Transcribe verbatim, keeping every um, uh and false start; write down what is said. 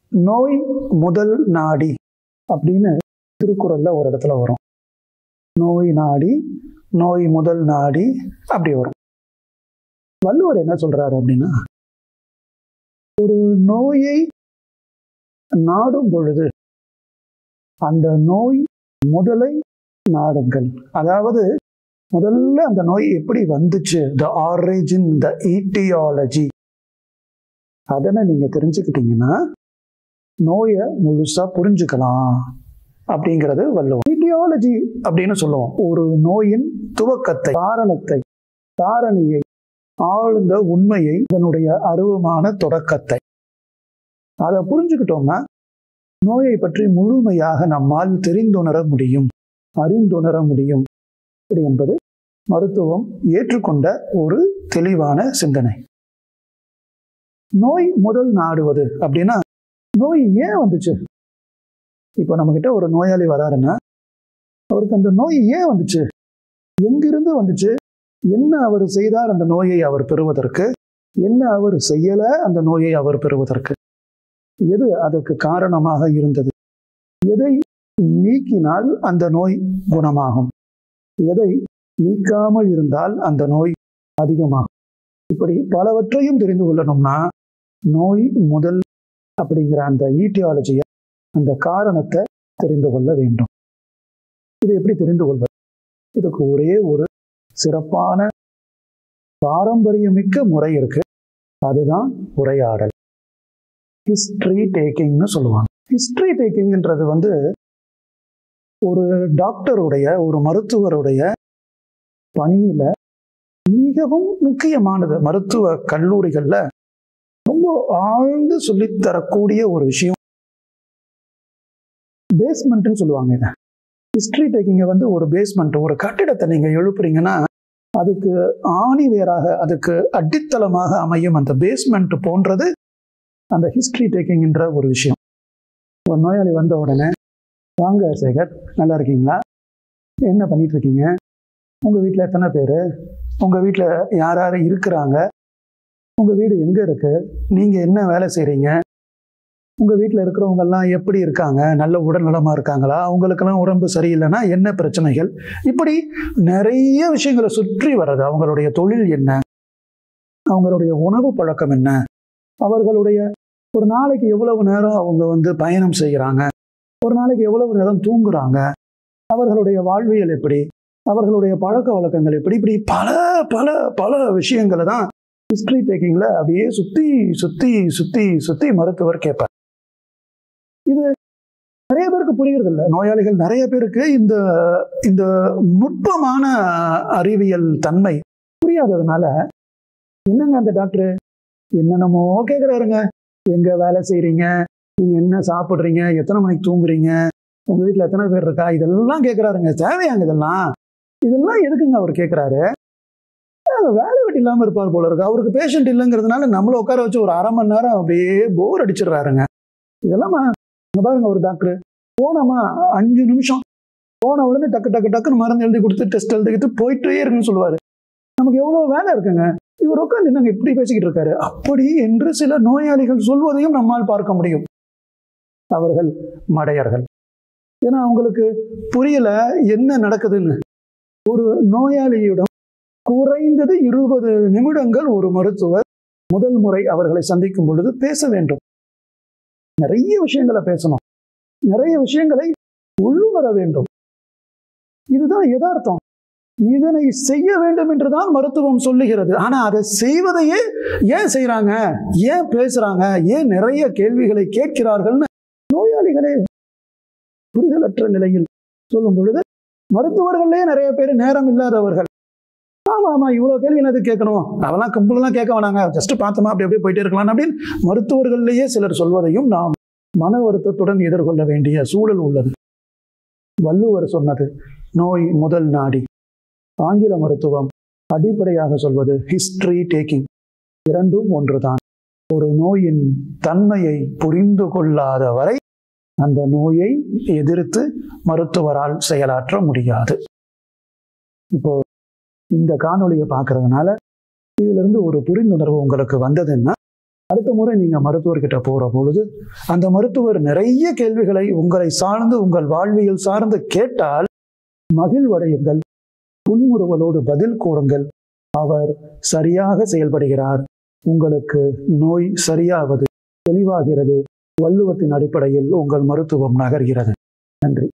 நோய் முதல் நாடி அப்படின்னு திருக்குறள்ல ஒரு இடத்துல வரும். நோய் நாடி, நோய் முதல் நாடி அப்படி வரும். வள்ளுவர் என்ன சொல்றாரு அப்படின்னா, ஒரு நோயை நாடும் பொழுது அந்த நோய் முதலை நாடுங்கள். அதாவது முதல்ல அந்த நோய் எப்படி வந்துச்சு, த ஆரிஜின், த ஈட்டியாலஜி, அதனை நீங்க தெரிஞ்சுக்கிட்டீங்கன்னா நோயை முழுசா புரிஞ்சுக்கலாம் அப்படிங்கிறது வள்ளுவர். ஈட்டியாலஜி அப்படின்னு சொல்லுவோம். ஒரு நோயின் துவக்கத்தை, காரணத்தை, காரணியை, ஆழ்ந்த உண்மையை, இதனுடைய அருவமான தொடக்கத்தை அதை புரிஞ்சுக்கிட்டோம்னா நோயை பற்றி முழுமையாக நம்மால் தெரிந்துணர முடியும், அறிந்துணர முடியும். இப்படி என்பது மருத்துவம் ஏற்றுக்கொண்ட ஒரு தெளிவான சிந்தனை. நோய் முதல் நாடுவது அப்படின்னா நோய் ஏன் வந்துச்சு? இப்போ நம்ம கிட்ட ஒரு நோயாளி வராருன்னா அவருக்கு அந்த நோய் ஏன் வந்துச்சு, எங்கிருந்து வந்துச்சு, என்ன அவர் செய்தார் அந்த நோயை அவர் பெறுவதற்கு, என்ன அவர் செய்யல அந்த நோயை அவர் பெறுவதற்கு, எது அதற்கு காரணமாக இருந்தது, எதை நீக்கினால் அந்த நோய் குணமாகும், எதை நீக்காமல் இருந்தால் அந்த நோய் அதிகமாகும். இப்படி பலவற்றையும் தெரிந்து கொள்ளணும்னா நோய் முதல் அப்படிங்கிற அந்த ஈட்டியாலஜியை, அந்த காரணத்தை தெரிந்து கொள்ள வேண்டும். இது எப்படி தெரிந்து கொள்வது? இதுக்கு ஒரே ஒரு சிறப்பான பாரம்பரியமிக்க முறை இருக்கு. அதுதான் உரையாடல், ஹிஸ்டரி டேக்கிங்னு சொல்லுவாங்க. ஹிஸ்டரி டேக்கிங்ன்றது வந்து ஒரு டாக்டருடைய, ஒரு மருத்துவருடைய பணியில மிகவும் முக்கியமானது. மருத்துவ கல்லூரிகள்ல ரொம்ப ஆழ்ந்து சொல்லித்தரக்கூடிய ஒரு விஷயம். பேஸ்மெண்ட்னு சொல்லுவாங்க. இதை ஹிஸ்டரி டேக்கிங்க வந்து ஒரு பேஸ்மெண்ட், ஒரு கட்டிடத்தை நீங்க எழுப்புறீங்கன்னா அதுக்கு ஆணி வேறாக, அதுக்கு அடித்தளமாக அமையும் அந்த பேஸ்மெண்ட் போன்றது அந்த ஹிஸ்டரி டேக்கிங்ன்ற ஒரு விஷயம். ஒரு நோயாளி வந்த உடனே, வாங்க சேகர், நல்லா இருக்கீங்களா, என்ன பண்ணிட்டு இருக்கீங்க, உங்க வீட்டில் எத்தனை பேர், உங்க வீட்டில் யார் யார் இருக்கிறாங்க, உங்க வீடு எங்க இருக்கு, நீங்க என்ன வேலை செய்றீங்க, உங்க வீட்டில் இருக்கிறவங்கெல்லாம் எப்படி இருக்காங்க, நல்ல உடல் நலமா இருக்காங்களா, அவங்களுக்கெல்லாம் உடம்பு சரியில்லைன்னா என்ன பிரச்சனைகள், இப்படி நிறைய விஷயங்களை சுற்றி வர்றது. அவங்களுடைய தொழில் என்ன, அவங்களுடைய உணவு பழக்கம் என்ன, அவர்களுடைய ஒரு நாளைக்கு எவ்வளவு நேரம் அவங்க வந்து பயணம் செய்கிறாங்க, ஒரு நாளைக்கு எவ்வளவு நேரம் தூங்குறாங்க, அவர்களுடைய வாழ்வியல் எப்படி, அவர்களுடைய பழக்க வழக்கங்கள் எப்படி, இப்படி பல பல பல விஷயங்களை தான் ஹிஸ்டரி டேக்கிங்ல அப்படியே சுத்தி சுத்தி சுத்தி சுத்தி மருத்துவர் கேட்பார். இது நிறைய பேருக்கு புரிகிறது இல்லை. நோயாளிகள் நிறைய பேருக்கு இந்த இந்த நுட்பமான அறிவியல் தன்மை புரியாததுனால, என்னங்க அந்த டாக்டர் என்னென்னமோ கேட்குறாருங்க, எங்க வேலை செய்றீங்க, நீங்க என்ன சாப்பிட்றீங்க, எத்தனை மணிக்கு தூங்குறீங்க, உங்க வீட்டில் எத்தனை பேர் இருக்கா, இதெல்லாம் கேட்குறாருங்க. தேவையாங்க இதெல்லாம்? இதெல்லாம் எதுக்குங்க அவர் கேட்குறாரு? வேலை வெட்டி இல்லாமல் இருப்பார் போல இருக்கு. அவருக்கு பேஷண்ட் இல்லைங்கிறதுனால நம்மளை உட்கார வச்சு ஒரு அரை மணி நேரம் அப்படியே போர் அடிச்சிடுறாருங்க. இதெல்லாம் பாருங்க, ஒரு டாக்டர் போனோமா அஞ்சு நிமிஷம் போன உடனே டக்கு டக்கு டக்குன்னு மருந்து எழுதி கொடுத்து டெஸ்ட் எழுதிக்கிட்டு போயிட்டே இருக்குன்னு சொல்லுவாரு. நமக்கு எவ்வளோ வேலை இருக்குங்க, இவர் உட்காந்து என்னங்க இப்படி பேசிக்கிட்டு இருக்காரு அப்படி என்று சில நோயாளிகள் சொல்வதையும் நம்மால் பார்க்க முடியும். அவர்கள் மடையர்கள். ஏன்னா அவங்களுக்கு புரியல என்ன நடக்குதுன்னு. ஒரு நோயாளியிடம் குறைந்தது இருபது நிமிடங்கள் ஒரு மருத்துவர் முதல் முறை அவர்களை சந்திக்கும் பொழுது பேச வேண்டும். நிறைய விஷயங்களை பேசணும், நிறைய விஷயங்களை உள்ளுணர வேண்டும். இதுதான் யதார்த்தம். இதனை செய்ய வேண்டும் என்றுதான் மருத்துவம் சொல்லுகிறது. ஆனா அதை செய்வதையே ஏன் செய்யறாங்க, ஏன் பேசுறாங்க, ஏன் நிறைய கேள்விகளை கேட்கிறார்கள்னு நோயாளிகளே புரிதலற்ற நிலையில் சொல்லும் பொழுது மருத்துவர்களே நிறைய பேர் நேரம் இல்லாதவர்கள். ஆமா ஆமா இவ்வளவு கேள்வி என்னது கேட்கணும், அதெல்லாம் கும்பலாம் கேட்க வேணாங்க, ஜஸ்ட் பார்த்தோமா அப்படி அப்படியே போயிட்டே இருக்கலாம் அப்படின்னு மருத்துவர்கள்லேயே சிலர் சொல்வதையும் நாம் மன வருத்தத்துடன் எதிர்கொள்ள வேண்டிய சூழல் உள்ளது. வள்ளுவர் சொன்னது நோய் முதல் நாடி. ஆங்கில மருத்துவம் அடிப்படையாக சொல்வது ஹிஸ்டரி டேக்கிங். இரண்டும் ஒன்றுதான். ஒரு நோயின் தன்மையை புரிந்து கொள்ளாத வரை அந்த நோயை எதிர்த்து மருத்துவரால் செயலாற்ற முடியாது. இப்போ இந்த காணொளியை பார்க்கறதுனால இதுல இருந்து ஒரு புரிந்துணர்வு உங்களுக்கு வந்ததுன்னா அடுத்த முறை நீங்க மருத்துவர்கிட்ட போற பொழுது அந்த மருத்துவர் நிறைய கேள்விகளை உங்களை சார்ந்து உங்கள் வாழ்வியல் சார்ந்து கேட்டால் மகிழ்வடையுங்கள், புன்முறுவலோடு பதில் கூறுங்கள். அவர் சரியாக செயல்படுகிறார், உங்களுக்கு நோய் சரியாவது தெளிவாகிறது, வள்ளுவத்தின் அடிப்படையில் உங்கள் மருத்துவம் நகர்கிறது. நன்றி.